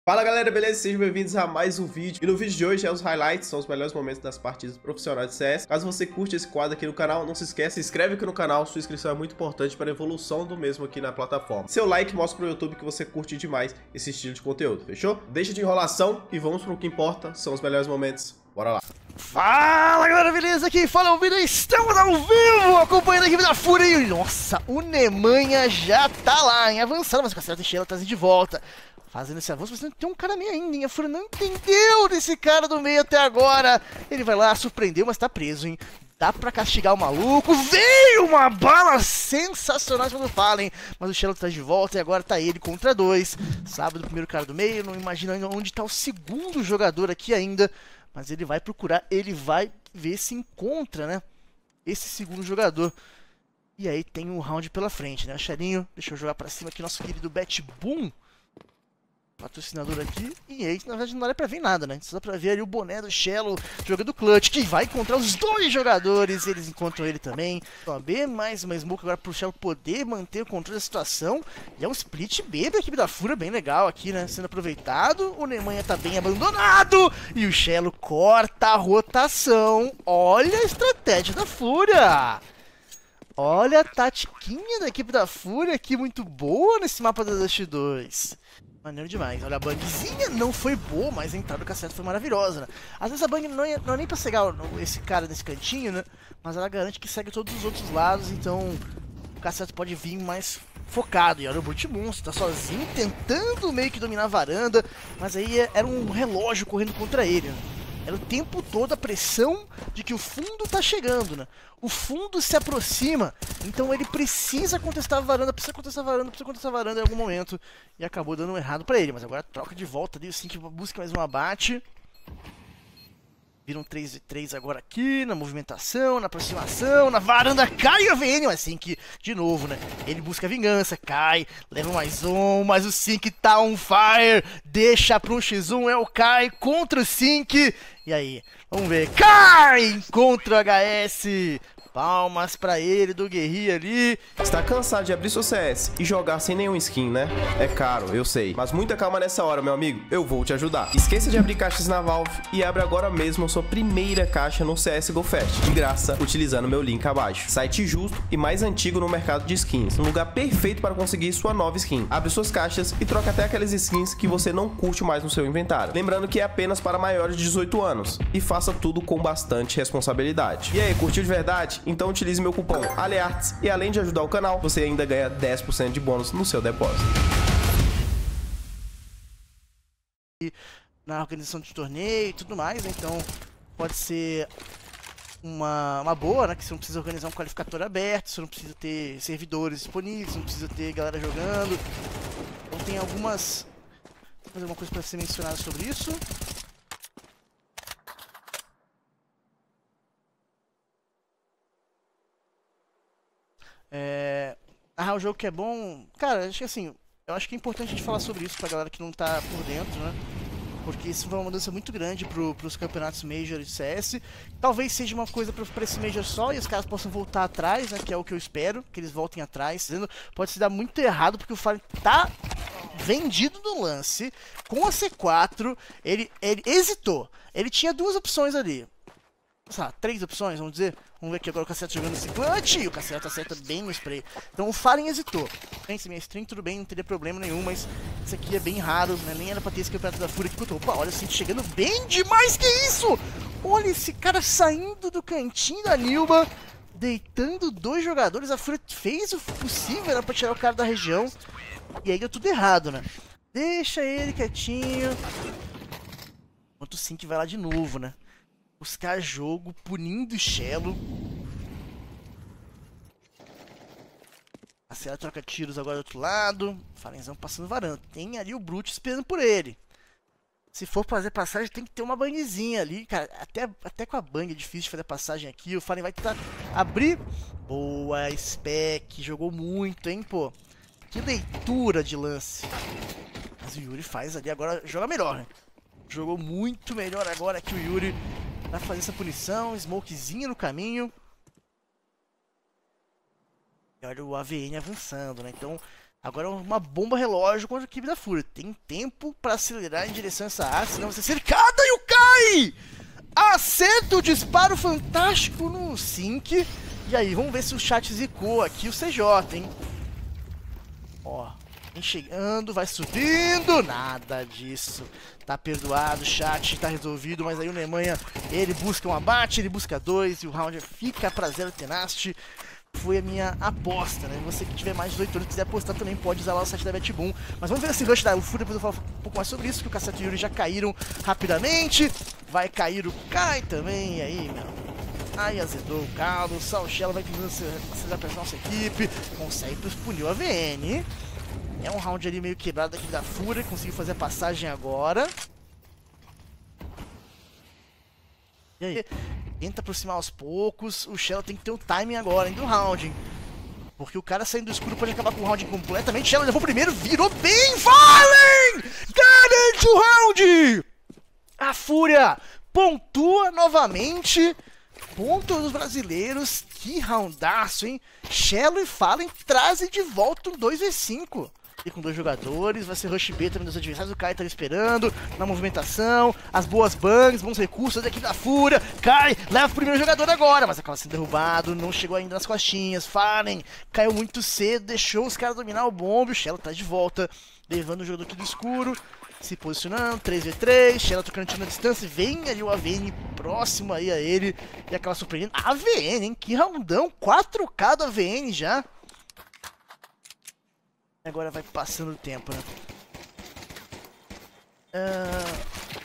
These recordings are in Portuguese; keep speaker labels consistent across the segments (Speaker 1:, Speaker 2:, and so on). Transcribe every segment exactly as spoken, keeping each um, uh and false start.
Speaker 1: Fala galera, beleza? Sejam bem-vindos a mais um vídeo. E no vídeo de hoje é os highlights, são os melhores momentos das partidas profissionais de C S. Caso você curte esse quadro aqui no canal, não se esqueça, se inscreve aqui no canal, sua inscrição é muito importante para a evolução do mesmo aqui na plataforma. Seu like mostra pro YouTube que você curte demais esse estilo de conteúdo, fechou? Deixa de enrolação e vamos pro que importa, são os melhores momentos. Bora lá!
Speaker 2: Fala galera, beleza? Aqui fala o vídeo, estamos ao vivo acompanhando a equipe da Fúria e nossa, o Nemanha já tá lá, em avançado, mas o Cacera Teixeira trazendo de volta. Fazendo esse avanço, mas não tem um cara meio ainda, hein? A Fúria não entendeu desse cara do meio até agora. Ele vai lá, surpreendeu, mas tá preso, hein? Dá pra castigar o maluco. Veio uma bala sensacional quando falem. Mas o Shell tá de volta e agora tá ele contra dois. Sabe do primeiro cara do meio, não imagina onde tá o segundo jogador aqui ainda. Mas ele vai procurar, ele vai ver se encontra, né? Esse segundo jogador. E aí tem um round pela frente, né? Charinho, deixa eu jogar pra cima aqui nosso querido BetBoom. Patrocinador aqui, e aí na verdade não dá pra ver nada, né? Só dá pra ver ali o boné do Shello jogando clutch, que vai encontrar os dois jogadores, eles encontram ele também. Então, B, mais uma smoke agora pro Shello poder manter o controle da situação. E é um split B da equipe da Fúria, bem legal aqui, né? Sendo aproveitado, o Nemanha tá bem abandonado, e o Shello corta a rotação. Olha a estratégia da Fúria! Olha a tatiquinha da equipe da Fúria aqui, muito boa nesse mapa da Dust dois. Maneiro demais. Olha, a bangzinha não foi boa, mas a entrada do Caceta foi maravilhosa, né? Às vezes a bang não é, não é nem pra cegar esse cara nesse cantinho, né? Mas ela garante que segue todos os outros lados, então o Caceta pode vir mais focado. E olha o Brute Monstro, tá sozinho, tentando meio que dominar a varanda, mas aí era um relógio correndo contra ele, né? Era o tempo todo a pressão de que o fundo tá chegando, né? O fundo se aproxima, então ele precisa contestar a varanda, precisa contestar a varanda, precisa contestar a varanda em algum momento. E acabou dando um errado pra ele, mas agora troca de volta ali, o Sync busca mais um abate. Viram três v três agora aqui, na movimentação, na aproximação, na varanda, cai o A V N, mas Sync de novo, né? Ele busca a vingança, cai, leva mais um, mas o Sync tá on fire, deixa para um xis um, é o Kai contra o Sync, e aí, vamos ver, cai contra o H S, palmas pra ele do Guerri ali.
Speaker 1: Está cansado de abrir seu C S e jogar sem nenhum skin, né? É caro, eu sei. Mas muita calma nessa hora, meu amigo. Eu vou te ajudar. Esqueça de abrir caixas na Valve e abre agora mesmo a sua primeira caixa no C S G O Fest, de graça, utilizando meu link abaixo. Site justo e mais antigo no mercado de skins. Um lugar perfeito para conseguir sua nova skin. Abre suas caixas e troca até aquelas skins que você não curte mais no seu inventário. Lembrando que é apenas para maiores de dezoito anos. E faça tudo com bastante responsabilidade. E aí, curtiu de verdade? Então utilize meu cupom ALEARTS e além de ajudar o canal, você ainda ganha dez por cento de bônus no seu depósito.
Speaker 2: Na organização de torneio e tudo mais, então pode ser uma, uma boa, né? Que você não precisa organizar um qualificatório aberto, você não precisa ter servidores disponíveis, não precisa ter galera jogando. Então tem algumas... Vou fazer alguma coisa para ser mencionada sobre isso. É... Ah, o jogo que é bom... Cara, acho que assim, eu acho que é importante a gente falar sobre isso pra galera que não tá por dentro, né? Porque isso foi uma mudança muito grande pro, pros campeonatos Major de C S. Talvez seja uma coisa pra, pra esse Major só e os caras possam voltar atrás, né? Que é o que eu espero, que eles voltem atrás. Pode se dar muito errado, porque o Fallen tá vendido no lance. Com a C quatro, ele, ele hesitou. Ele tinha duas opções ali. Sei lá, três opções, vamos dizer. Vamos ver aqui agora o Caceta jogando esse clutch. E o Caceta acerta bem no spray. Então o Fallen hesitou. Gente, minha stream tudo bem, não teria problema nenhum, mas isso aqui é bem raro, né? Nem era pra ter esse campeonato da Fúria que eu tô. Opa, olha o Cinti chegando bem demais, que isso? Olha esse cara saindo do cantinho da Nilma, deitando dois jogadores. A Fúria fez o possível, né, pra tirar o cara da região. E aí deu tudo errado, né? Deixa ele quietinho. Enquanto o Sync vai lá de novo, né? Buscar jogo, punindo o Shello. A Cera troca tiros agora do outro lado. Falenzão passando varanda. Tem ali o Brute esperando por ele. Se for fazer passagem, tem que ter uma bangzinha ali. Cara, até, até com a bang é difícil de fazer passagem aqui. O Fallen vai tentar abrir. Boa, Spec. Jogou muito, hein, pô. Que leitura de lance. Mas o Yuri faz ali agora. Joga melhor, né? Jogou muito melhor agora que o Yuri. Vai fazer essa punição, smokezinha no caminho. E olha o A V N avançando, né? Então Agora é uma bomba relógio contra a equipe da Fúria. Tem tempo pra acelerar em direção a essa área, senão vai ser cercada e o Kai! Acerta o disparo fantástico no Sync. E aí, vamos ver se o chat zicou aqui o C J, hein? Ó, vem chegando, vai subindo. Nada disso. Tá perdoado, o chat tá resolvido. Mas aí o Nemanha, ele busca um abate, ele busca dois. E o round fica pra zero Tenacity. Foi a minha aposta, né? Você que tiver mais de dezoito anos e quiser apostar também pode usar lá o site da BetBoom. Mas vamos ver esse rush da Fúria, depois eu falo um pouco mais sobre isso, que o Cassette e o Yuri já caíram rapidamente. Vai cair o Kai também, e aí, meu... Aí azedou o caldo, o Salchella vai tentando acelerar pra nossa equipe. Consegue punir a V N. É um round ali meio quebrado aqui da Fúria, conseguiu fazer a passagem agora. E aí? Tenta aproximar aos poucos. O Shella tem que ter um timing agora, hein, do round, hein? Porque o cara saindo do escuro pode acabar com o round completamente. Shella levou primeiro, virou bem. Fallen! Garante o round! A Fúria pontua novamente. Ponto dos brasileiros. Que roundaço, hein? Shella e Fallen trazem de volta um dois v cinco. E com dois jogadores, vai ser rush B também dos adversários, o Kai tá esperando, na movimentação, as boas bangs, bons recursos daqui da Fúria, Kai leva o primeiro jogador agora, mas acaba sendo derrubado, não chegou ainda nas costinhas, Fallen caiu muito cedo, deixou os caras dominar o bombe, o Shella tá de volta, levando o jogador aqui do escuro, se posicionando, três v três, Shella tocando tiro na distância, vem ali o A V N próximo aí a ele, e acaba surpreendendo, A V N, hein, que roundão, quatro K do A V N já. Agora vai passando o tempo, né? Uh...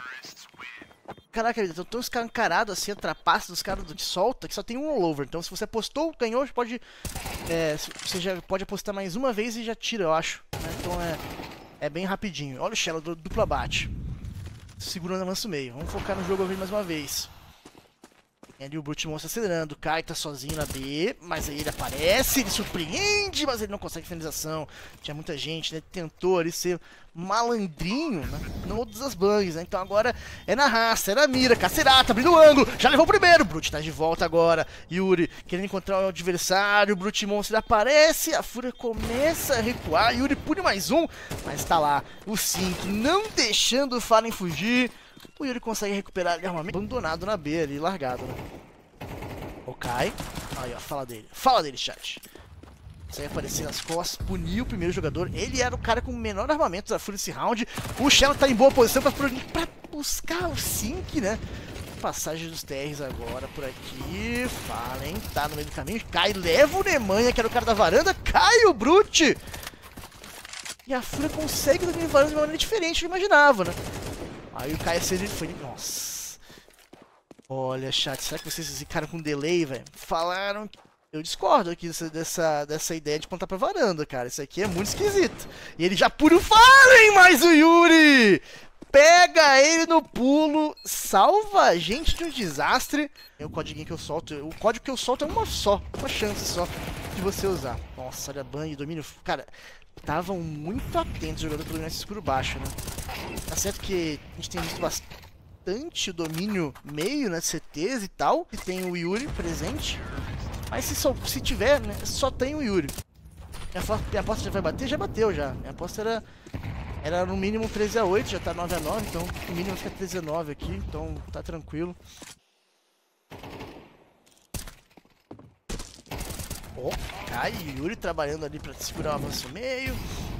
Speaker 2: Caraca, eu tô escancarado assim, a trapaça dos caras do de solta, que só tem um rollover. Então se você apostou, ganhou, pode... É, você já pode apostar mais uma vez e já tira, eu acho. Né? Então é, é bem rapidinho. Olha o Shella, do dupla bate. Segurando o avanço meio. Vamos focar no jogo mais uma vez. E ali o Brute Monster acelerando, o Kai tá sozinho na B, mas aí ele aparece, ele surpreende, mas ele não consegue finalização. Tinha muita gente, né? Tentou ali ser malandrinho, né? Não todas as bangs, né? Então agora é na raça, é na mira, Cacerata, abrindo o ângulo, já levou o primeiro, Brute tá de volta agora. Yuri querendo encontrar o adversário, o Brute Monster aparece, a Fúria começa a recuar, Yuri pune mais um, mas tá lá, o Sync não deixando o Fallen fugir. O Yuri consegue recuperar o armamento abandonado na B ali, largado, né? O Kai. Aí, ó, fala dele. Fala dele, chat. Consegue aparecer nas costas, punir o primeiro jogador. Ele era o cara com o menor armamento da Fúria nesse round. O Shella tá em boa posição pra, pra buscar o Sync, né? Passagem dos T Rs agora por aqui. Fallen, tá no meio do caminho. Kai leva o Nemanha, que era o cara da varanda. Cai o Brute! E a Fúria consegue dominar a varanda de uma maneira diferente do que eu imaginava, né? Aí o Kai ele foi... Nossa. Olha, chat, será que vocês ficaram com delay, velho? Falaram que... Eu discordo aqui dessa, dessa, dessa ideia de pontar pra varanda, cara. Isso aqui é muito esquisito. E ele já pura o Fallen, mas o Yuri pega ele no pulo, salva a gente de um desastre. É o código que eu solto. O código que eu solto é uma só, uma chance só de você usar. Nossa, olha ban e domínio. Cara, estavam muito atentos os jogadores pra dominar esse escuro baixo, né? Tá certo que a gente tem visto bastante o domínio meio, né, C Ts e tal, e tem o Yuri presente, mas se, só, se tiver, né, só tem o Yuri. Minha, minha aposta já vai bater? Já bateu já. Minha aposta era, era no mínimo treze a oito, já tá nove a nove, então o mínimo fica treze a nove aqui, então tá tranquilo. Ó, oh, Kai e Yuri trabalhando ali pra segurar o avanço meio.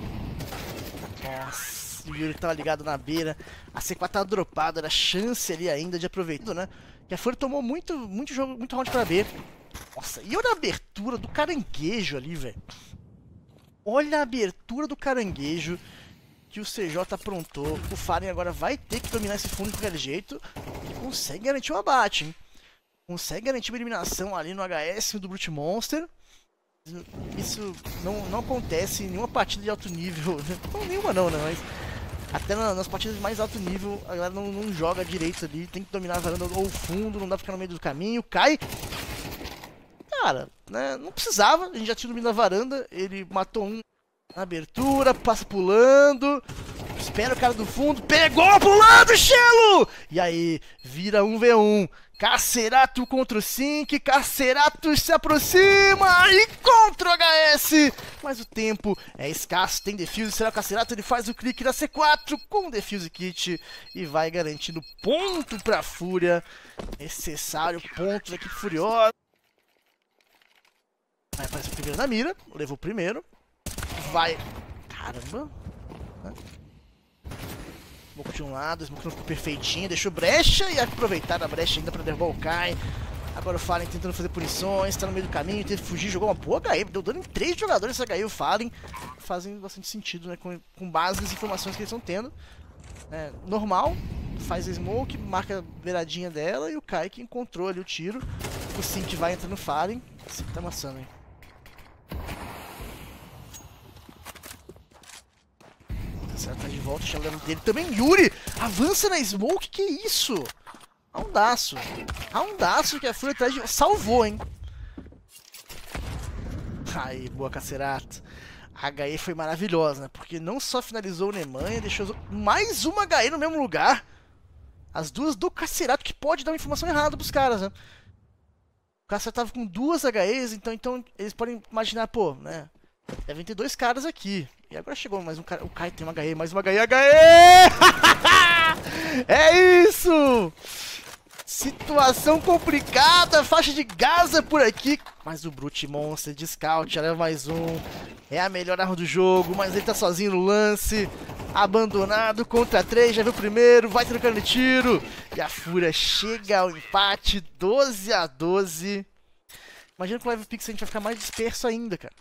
Speaker 2: Nossa. O Yuri tava ligado na beira, a C quatro tava dropada, era chance ali ainda de aproveitar, né? Que a Fúria tomou muito, muito jogo, muito round pra B. Nossa, e olha a abertura do caranguejo ali, velho. Olha a abertura do caranguejo que o C J aprontou. O Fallen agora vai ter que dominar esse fundo de qualquer jeito e consegue garantir o abate, hein? Consegue garantir uma eliminação ali no H S do Brute Monster. Isso não, não acontece em nenhuma partida de alto nível. Não, nenhuma não, né? Mas até nas partidas de mais alto nível, a galera não, não joga direito ali. Tem que dominar a varanda ou o fundo, não dá pra ficar no meio do caminho. Cai. Cara, né? Não precisava. A gente já tinha dominado a varanda. Ele matou um na abertura, passa pulando. Espera o cara do fundo. Pegou pulando, Shelo! E aí, vira um v um. Carcerato contra o Sync, Carcerato se aproxima e contra o H S, mas o tempo é escasso, tem defuse, será o Carcerato, ele faz o clique da C quatro com o defuse kit e vai garantindo ponto pra Fúria, necessário ponto da equipe Furiosa. Vai aparecer primeiro na mira, levou o primeiro, vai, caramba, né? Smoke de um lado, Smoke não ficou perfeitinho, deixou brecha e aproveitar a brecha ainda pra derrubar o Kai. Agora o Fallen tentando fazer punições, tá no meio do caminho, teve que fugir, jogou uma boa H E, deu dano em três jogadores essa H E, o Fallen, fazem bastante sentido, né, com, com base nas informações que eles estão tendo. É, normal, faz a Smoke, marca a beiradinha dela e o Kai que encontrou ali o tiro. O Sync vai entrar no Fallen, o Sync tá amassando, hein. Tá de volta, chamando dele também. Yuri avança na Smoke, que isso? Raundaço. Raundaço que a Fúria atrás de... salvou, hein? Aí, boa, Carcerato. A H E foi maravilhosa, né? Porque não só finalizou o Nemanha, deixou mais uma H E no mesmo lugar. As duas do Carcerato, que pode dar uma informação errada pros caras, né? O Carcerato tava com duas H Es, então, então eles podem imaginar, pô, né? Devem ter dois caras aqui. E agora chegou mais um cara. O Kai tem uma H E, mais uma H E. H E! É isso! Situação complicada. Faixa de Gaza por aqui. Mas o Brute Monster de Scout já leva mais um. É a melhor arma do jogo. Mas ele tá sozinho no lance. Abandonado contra três. Já viu o primeiro. Vai trocando tiro. E a Fúria chega ao empate. doze a doze. Imagina que o Live Pix a gente vai ficar mais disperso ainda, cara.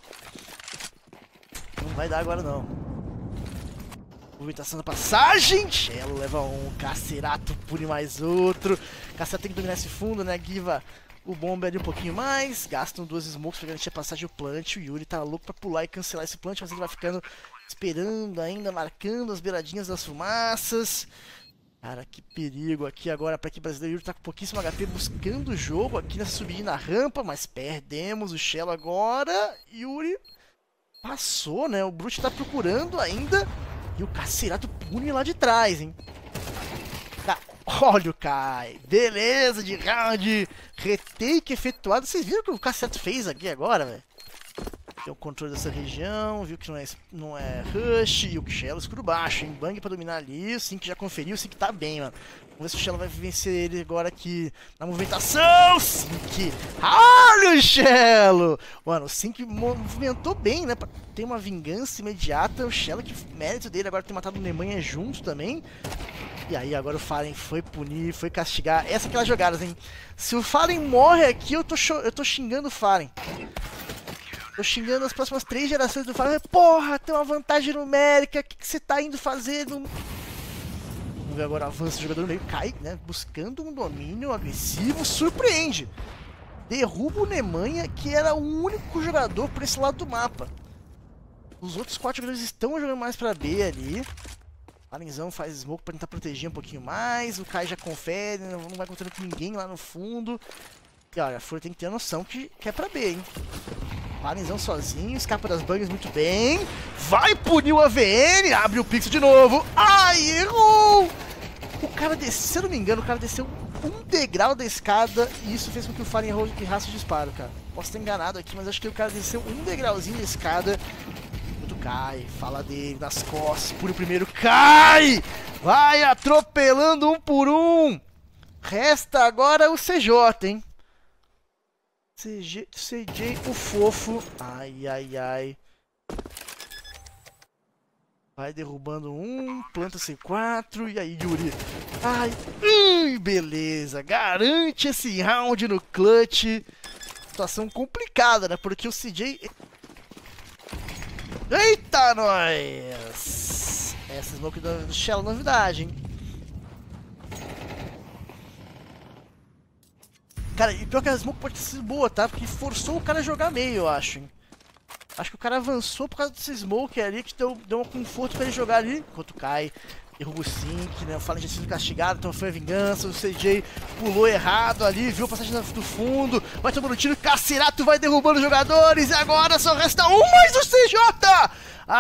Speaker 2: Não vai dar agora não. Movimentação da passagem. Cello leva um. Carcerato pune mais outro. Carcerato tem que dominar esse fundo, né? Giva o bomba ali um pouquinho mais. Gastam duas smokes pra garantir a passagem do plant. O Yuri tá louco pra pular e cancelar esse plant, mas ele vai ficando esperando ainda, marcando as beiradinhas das fumaças. Cara, que perigo aqui agora pra equipe brasileira. O Yuri tá com pouquíssimo H P buscando o jogo aqui nessa subida na rampa, mas perdemos o Cello agora. Yuri passou, né? O Brute tá procurando ainda. E o Carcerato pune lá de trás, hein? Tá. Olha o Kai. Beleza de round. Retake efetuado. Vocês viram o que o Carcerato fez aqui agora, velho? Tem o controle dessa região. Viu que não é, não é rush. E o Cello escuro baixo, hein? Bang pra dominar ali. O Sync já conferiu. O Sync tá bem, mano. Vamos ver se o Cello vai vencer ele agora aqui na movimentação. Sync. Olha o Cello. Mano, o Sync movimentou bem, né? Pra ter uma vingança imediata. O Cello, que mérito dele agora ter matado o Nemanha junto também. E aí agora o Fallen foi punir, foi castigar. Essa é aquelas jogadas, hein? Se o Fallen morre aqui, eu tô, eu tô xingando o Fallen. Tô xingando as próximas três gerações do Fallen. Porra, tem uma vantagem numérica. O que, que você tá indo fazer? No... Vamos ver agora o avanço do jogador no meio. Cai, né? Buscando um domínio agressivo. Surpreende. Derruba o Nemanha, que era o único jogador por esse lado do mapa. Os outros quatro jogadores estão jogando mais pra B ali. Falenzão faz smoke pra tentar proteger um pouquinho mais. O Kai já confere, não vai contando com ninguém lá no fundo. E olha, a Fúria tem que ter a noção que, que é pra B, hein? Falenzão sozinho, escapa das bugs muito bem. Vai punir o A V N, abre o pixel de novo. Ai, errou! O cara desceu, se eu não me engano, o cara desceu um degrau da escada e isso fez com que o Fallen errasse o disparo, cara. Posso estar enganado aqui, mas acho que o cara desceu um degrauzinho da escada. Muito cai, fala dele nas costas, por o primeiro, cai! Vai atropelando um por um. Resta agora o C J, hein? C J, C J, o fofo. Ai, ai, ai. Vai derrubando um, planta C quatro, e aí Yuri. Ai, hum, beleza. Garante esse round no clutch. Situação complicada, né? Porque o C J... Eita, nós! Essa smoke do Cello é novidade, hein? Cara, e pior que a smoke pode ter sido boa, tá? Porque forçou o cara a jogar meio, eu acho, hein? Acho que o cara avançou por causa desse smoke ali, que deu, deu um conforto pra ele jogar ali. Enquanto cai, derruba o Sync, né? O Fallen já tinha sido castigado, então foi a vingança. O C J pulou errado ali, viu a passagem do fundo, vai tomando tiro, Carcerato vai derrubando os jogadores. E agora só resta um mais o C J!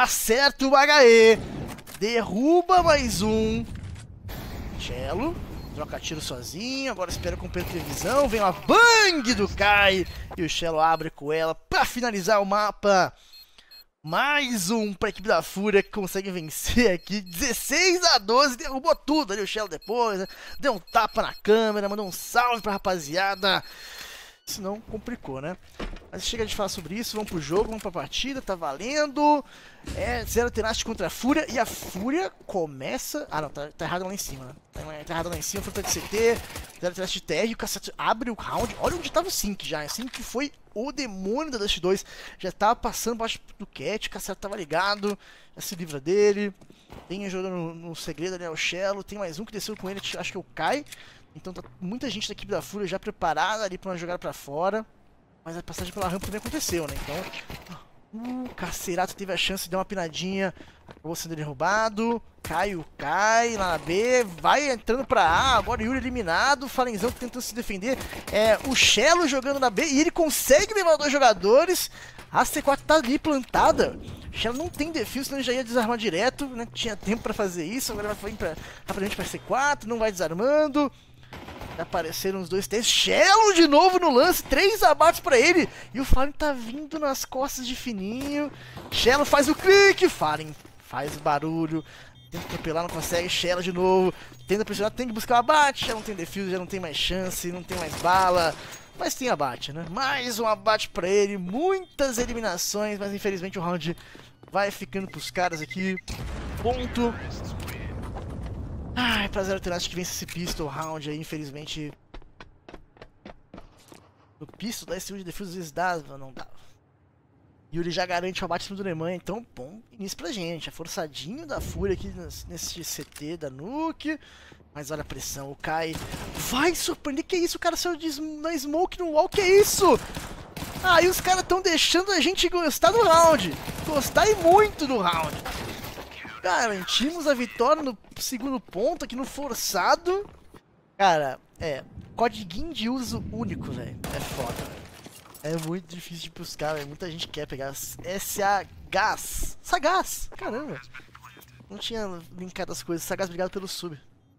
Speaker 2: Acerta o H E, derruba mais um. Cello, Troca tiro sozinho, agora espera com televisão, vem uma bang do Kai e o Shello abre com ela pra finalizar o mapa. Mais um pra equipe da Fúria que consegue vencer aqui, dezesseis a doze, derrubou tudo ali o Shello depois, né? Deu um tapa na câmera, mandou um salve pra rapaziada. Senão complicou, né? Mas chega de falar sobre isso, vamos pro jogo, vamos pra partida, tá valendo. É zero Tenacity contra a Fúria e a Fúria começa... Ah não, tá, tá errado lá em cima, né? Tá, tá errado lá em cima, foi pra C T, zero Tenacity T R, o Cacete abre o round. Olha onde tava o Sync já, o Sync foi o demônio da Dust dois. Já tava passando baixo do Cat, o Cacete tava ligado, já se livra dele. Tem jogando no, no segredo ali, é o Shello, tem mais um que desceu com ele, acho que é o Kai. Então tá muita gente da equipe da Fúria já preparada ali pra uma jogada pra fora. Mas a passagem pela rampa também aconteceu, né? Então, uh, o Cacerato teve a chance de dar uma pinadinha. Acabou sendo derrubado. Caio cai lá na B. Vai entrando pra A. Agora o Yuri eliminado. Falenzão tentando se defender. É, o Shello jogando na B. E ele consegue levar dois jogadores. A C quatro tá ali plantada. O Shello não tem defesa, senão ele já ia desarmar direto, né? Tinha tempo pra fazer isso. Agora vai pra, rapidamente pra C quatro. Não vai desarmando. Apareceram os dois testes. Shello de novo no lance. Três abates pra ele. E o Fallen tá vindo nas costas de fininho. Shello faz o clique. Fallen faz o barulho. Tenta atropelar, não consegue. Shello de novo. Tenta pressionar, tem que buscar o abate. Shello não tem defuse, já não tem mais chance. Não tem mais bala. Mas tem abate, né? Mais um abate pra ele. Muitas eliminações. Mas infelizmente o round vai ficando pros caras aqui. Ponto. Ai, pra zero Tenacity que vence esse pistol round aí, infelizmente. O pistol da estilo de defesa às vezes dava, não dava. Yuri já garante o abate em cima do Alemanha, então bom início pra gente. É forçadinho da Fúria aqui nesse C T da Nuke. Mas olha a pressão, o Kai vai surpreender. Que isso, o cara saiu de, na smoke no wall, que isso? Aí ah, os caras estão deixando a gente gostar do round. Gostar e muito do round. Garantimos a vitória no segundo ponto aqui no forçado. Cara, é, código de uso único, velho. É foda. É muito difícil de buscar, véio. Muita gente quer pegar S A Gas. Sagaz, caramba. Não tinha linkado as coisas. Sagaz, obrigado pelo sub.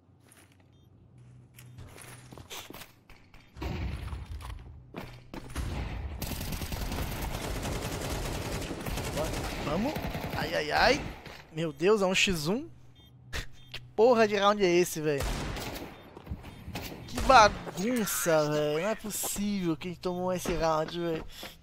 Speaker 2: Vamos. Ai, ai, ai. Meu Deus, é um xis um? Que porra de round é esse, velho? Que bagunça, velho. Não é possível que a gente tomou esse round, velho.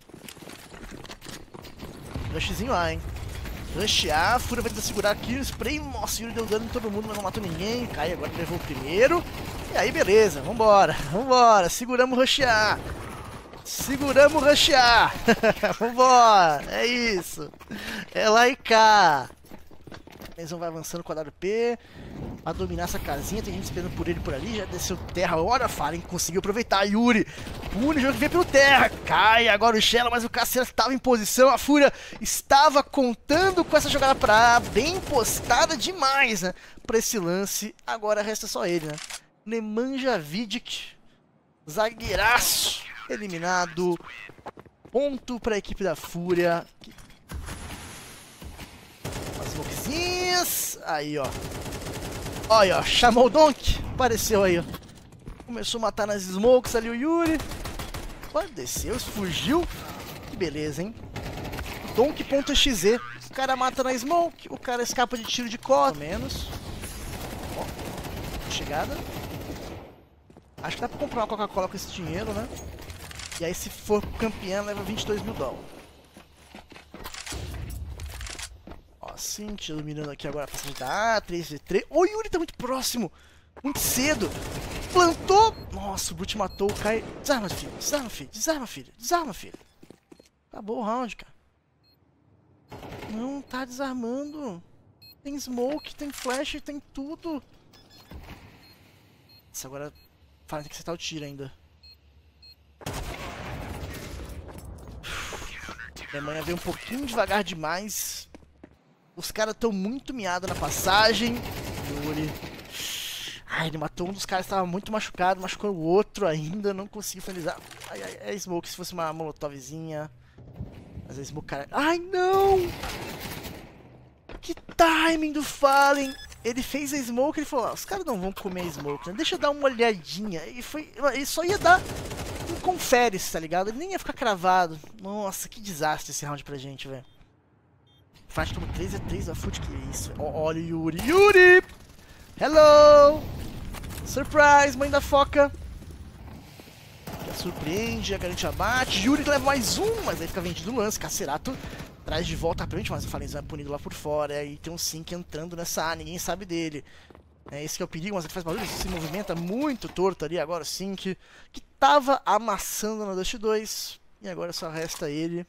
Speaker 2: Rushzinho A, hein? Rush A, a Fúria vai tentar segurar aqui o spray. Nossa, o Yuri deu dano em todo mundo, mas não matou ninguém. Cai agora, levou o primeiro. E aí, beleza, vambora, vambora. Seguramos o Rush A. Seguramos o Rush A. Vambora, é isso. É lá e cá. Eles vão avançando com a W P pra dominar essa casinha. Tem gente esperando por ele por ali. Já desceu terra. Olha, Fallen conseguiu aproveitar. Yuri. Pune, o jogo que vem pelo terra. Cai agora o Shello, mas o Cacera estava em posição. A Fúria estava contando com essa jogada pra A. Bem postada demais, né? Pra esse lance. Agora resta só ele, né? Nemanja Vidic. Zagueiraço. Eliminado. Ponto pra equipe da Fúria. Smokezinhas. Aí, ó. Olha, ó. Chamou o Donk. Apareceu aí, ó. Começou a matar nas smokes ali o Yuri. Ó, desceu, fugiu. Que beleza, hein? Donk.exe. O cara mata na smoke. O cara escapa de tiro de cota. Menos. Ó. Chegada. Acho que dá pra comprar uma Coca-Cola com esse dinheiro, né? E aí, se for campeão, leva vinte e dois mil dólares. Assim, te iluminando aqui agora a passagem da A, três v três. O Yuri tá muito próximo, muito cedo. Plantou. Nossa, o Brute matou o Kai. Desarma, filho, desarma, filho, desarma, filho, desarma, filho. Acabou o round, cara. Não, tá desarmando. Tem smoke, tem flash, tem tudo. Isso agora fala que tem que acertar o tiro ainda. A Alemanha veio um pouquinho devagar demais. Os caras estão muito miados na passagem. Yuri. Ai, ele matou um dos caras que estava muito machucado. Machucou o outro ainda. Não conseguiu finalizar. Ai, ai, é smoke. Se fosse uma molotovzinha. Mas é smoke, cara. Ai, não! Que timing do Fallen! ele fez a smoke, ele falou, ah, os caras não vão comer a smoke, né? Deixa eu dar uma olhadinha. E foi, ele só ia dar um confere, tá ligado? Ele nem ia ficar cravado. Nossa, que desastre esse round pra gente, velho. Flash como três a três da Foot, que isso. Ó, olha o Yuri. Yuri! Hello! Surprise, mãe da foca. Já surpreende, a garante abate. Yuri que leva mais um, mas aí fica vendido no lance. Cacerato traz de volta pra frente, mas o Falenzo é punido lá por fora. Aí tem um Sync entrando nessa A, ninguém sabe dele. É, esse que é o perigo, mas ele faz barulho, se movimenta muito torto ali agora o Sync, que tava amassando na Dust dois. E agora só resta ele.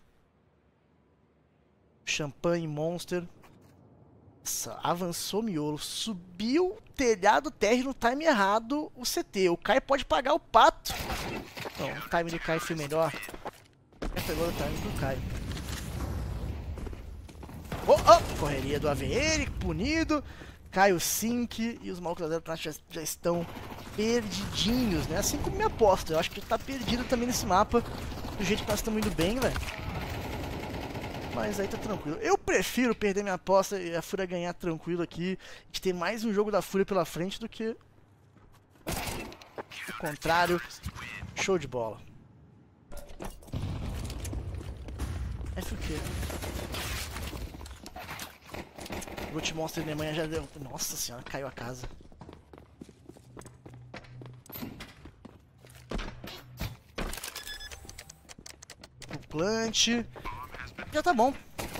Speaker 2: Champanhe Monster. Nossa, avançou miolo, subiu telhado terra no time errado o C T. O Kai pode pagar o pato. Não, o time do Kai foi melhor. Ele pegou o time do Kai. Oh, oh, correria do A V N, punido. Cai o Sync e os malucos da Zero já, já estão perdidinhos, né? Assim como minha aposta. Eu acho que tá perdido também nesse mapa. Do jeito que nós estamos indo bem, velho. Mas aí tá tranquilo. Eu prefiro perder minha aposta e a Fúria ganhar tranquilo aqui. De ter mais um jogo da Fúria pela frente do que o contrário. Show de bola. F o quê? Root Monster de Alemanha já deu. Nossa senhora, caiu a casa. O plant. Já tá bom.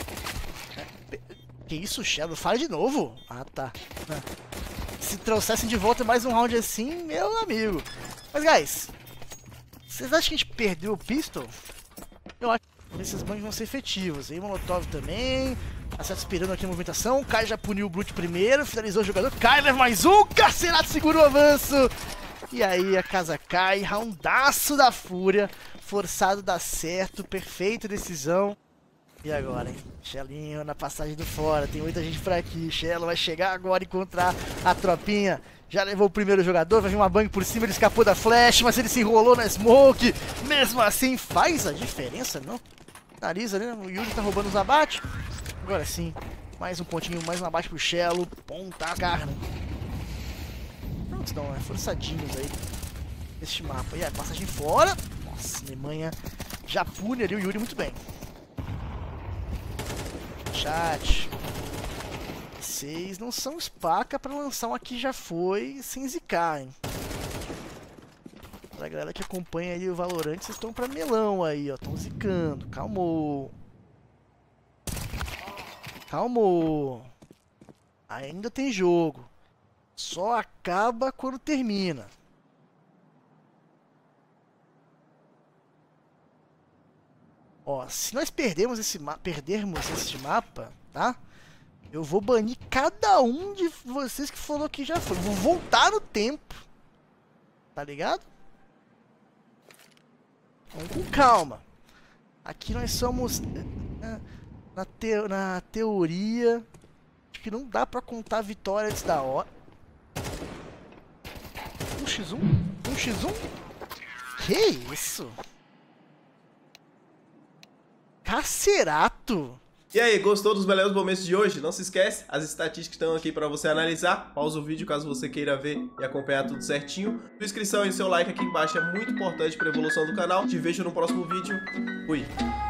Speaker 2: Que isso, Shadow? Fala de novo. Ah, tá. Se trouxessem de volta mais um round assim, meu amigo. Mas, guys, vocês acham que a gente perdeu o pistol? Eu acho que esses bangs vão ser efetivos. Aí o Molotov também. Acerta esperando aqui a movimentação. O Kai já puniu o Brute primeiro. Finalizou o jogador. Kai leva mais um. Carcerato segura o avanço. E aí a casa cai. Roundaço da Fúria. Forçado dá certo. Perfeita decisão. E agora, hein? Shellinho na passagem do fora. Tem muita gente por aqui. Shello vai chegar agora e encontrar a tropinha. Já levou o primeiro jogador. Vai vir uma bang por cima. Ele escapou da flash. Mas ele se enrolou na smoke. Mesmo assim, faz a diferença, não? Nariz ali, né? O Yuri tá roubando os abates. Agora sim. Mais um pontinho. Mais um abate pro Shello. Ponta a carne. Não, estão é, forçadinhos aí. Neste mapa. E aí, passagem fora. Nossa, Alemanha já pune ali o Yuri muito bem. Chat. Vocês não são espaca pra lançar um aqui já foi sem zicar, hein? Pra galera que acompanha aí o Valorant, vocês estão pra melão aí, ó. Estão zicando. Calmou. Calmou. Ainda tem jogo. Só acaba quando termina. Ó, se nós perdermos esse, ma perdermos esse mapa, tá? Eu vou banir cada um de vocês que falou que já foi. Vou voltar no tempo. Tá ligado? Vamos com calma. Aqui nós somos... Na, te na teoria... Acho que não dá pra contar a vitória antes da hora. um contra um? um contra um? Que isso? Cacerato!
Speaker 1: E aí, gostou dos belos momentos de hoje? Não se esquece, as estatísticas estão aqui para você analisar. Pausa o vídeo caso você queira ver e acompanhar tudo certinho. Sua inscrição e seu like aqui embaixo é muito importante para a evolução do canal. Te vejo no próximo vídeo. Fui!